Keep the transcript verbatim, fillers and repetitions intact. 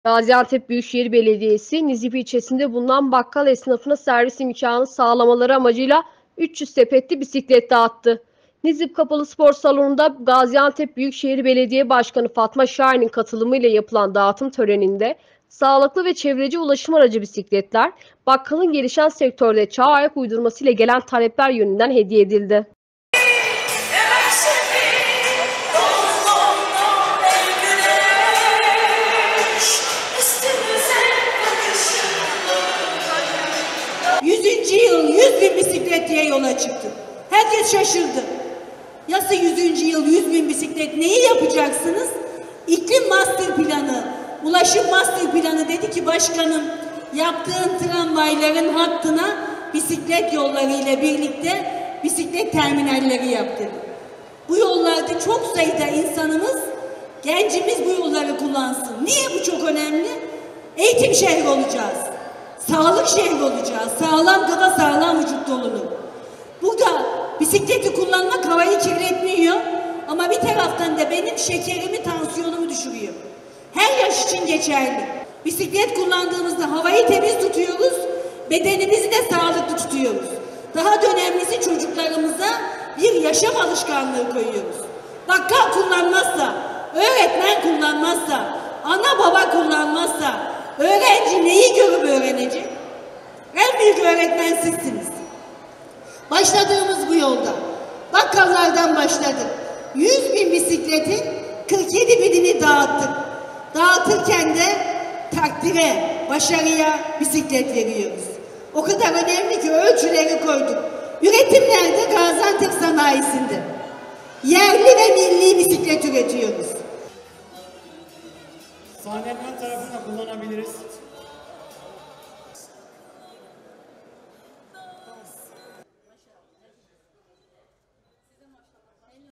Gaziantep Büyükşehir Belediyesi, Nizip ilçesinde bulunan bakkal esnafına servis imkanı sağlamaları amacıyla üç yüz sepetli bisiklet dağıttı. Nizip Kapalı Spor Salonu'nda Gaziantep Büyükşehir Belediye Başkanı Fatma Şahin'in katılımıyla yapılan dağıtım töreninde sağlıklı ve çevreci ulaşım aracı bisikletler, bakkalın gelişen sektörde çağa ayak uydurmasıyla gelen talepler yönünden hediye edildi. yüzüncü yıl yüz bin bisiklet diye yola çıktı. Herkes şaşırdı. Nasıl yüzüncü yıl yüz bin bisiklet, neyi yapacaksınız? İklim master planı, ulaşım master planı dedi ki başkanım, yaptığın tramvayların hattına bisiklet yolları ile birlikte bisiklet terminalleri yap dedi. Bu yollarda çok sayıda insanımız, gencimiz bu yolları kullansın. Niye bu çok önemli? Eğitim şehri olacağız. Sağlık şehri olacağız. Sağlam kafa sağlam vücut dolulu. Burada bisikleti kullanmak havayı kirletmiyor. Ama bir taraftan da benim şekerimi, tansiyonumu düşürüyor. Her yaş için geçerli. Bisiklet kullandığımızda havayı temiz tutuyoruz. Bedenimizi de sağlıklı tutuyoruz. Daha da önemlisi çocuklarımıza bir yaşam alışkanlığı koyuyoruz. Bakkal kullanmazsa, öğretmen kullanmazsa, ana baba kullanmazsa, öğrenci neyi görüp öğrenecek? En büyük öğretmen sizsiniz. Başladığımız bu yolda bakkallardan başladık. yüz bin bisikletin kırk yedi binini dağıttık. Dağıtırken de takdire, başarıya bisiklet veriyoruz. O kadar önemli ki ölçüleri koyduk. Üretim nerede? Gaziantep sanayisinde. Yerli ve milli bisiklet üretiyoruz. Sahnenin ön tarafını kullanabiliriz.